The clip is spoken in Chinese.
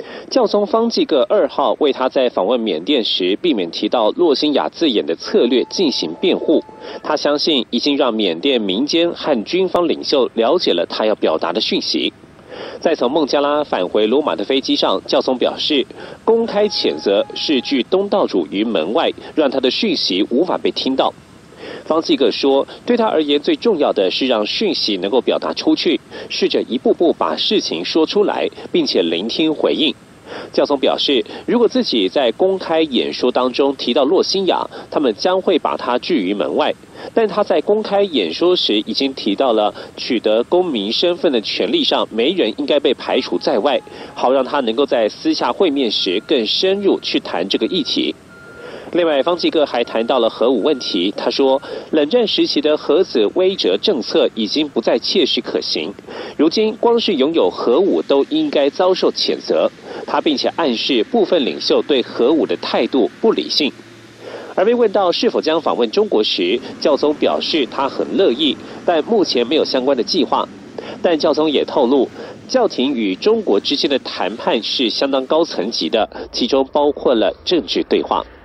教宗方济各2号为他在访问缅甸时避免提到洛辛亚字眼的策略进行辩护。他相信已经让缅甸民间和军方领袖了解了他要表达的讯息。在从孟加拉返回罗马的飞机上，教宗表示，公开谴责是拒东道主于门外，让他的讯息无法被听到。方济各说，对他而言最重要的是让讯息能够表达出去，试着一步步把事情说出来，并且聆听回应。教宗表示，如果自己在公开演说当中提到洛辛亚，他们将会把他拒于门外。但他在公开演说时已经提到了取得公民身份的权利上，没人应该被排除在外，好让他能够在私下会面时更深入去谈这个议题。另外，方济各还谈到了核武问题。他说，冷战时期的核子威慑政策已经不再切实可行，如今光是拥有核武都应该遭受谴责。他并且暗示部分领袖对核武的态度不理性。而被问到是否将访问中国时，教宗表示他很乐意，但目前没有相关的计划。但教宗也透露，教廷与中国之间的谈判是相当高层级的，其中包括了政治对话。